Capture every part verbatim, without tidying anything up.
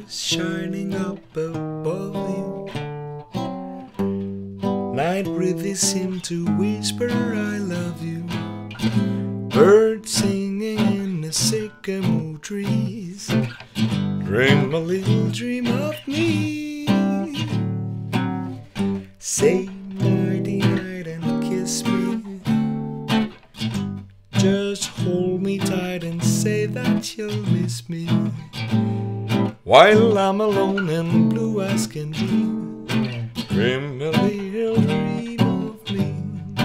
stars shining up above you. Night breezes seem to whisper I love you. Birds singing in the sycamore trees. Dream a little dream of me. Say nighty night and kiss me. Just hold me tight and say that you'll miss me. While I'm alone and blue as can be. Dream a little dream of me.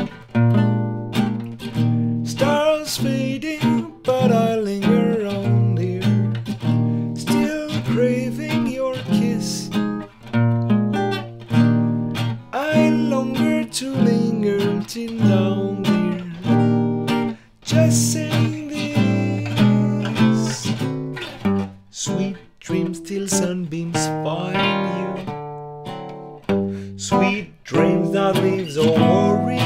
Stars fading, but I linger on, dear. Still craving your kiss. I longer to linger till down, dear. Just saying this. Sweet dreams till sunbeams find you. Sweet dreams that leaves all worry